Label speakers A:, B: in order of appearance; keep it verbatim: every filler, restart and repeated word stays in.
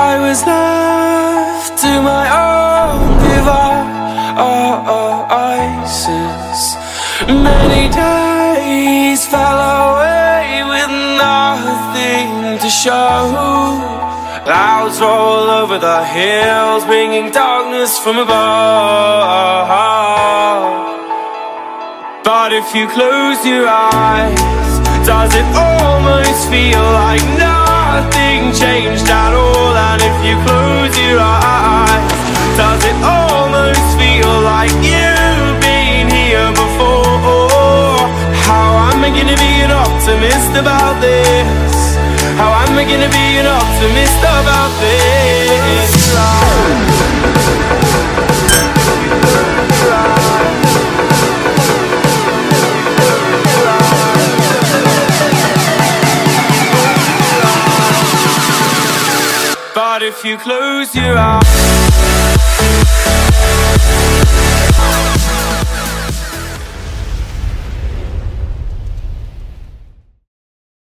A: I was left to my own devices. Many days fell away with nothing to show. Clouds roll over the hills, bringing darkness from above. But if you close your eyes, does it almost feel like nothing changed at all? And if you close your eyes, does it almost feel like you've been here before? How am I gonna be an optimist about this? How am I gonna be an optimist about this? But if you close your eyes,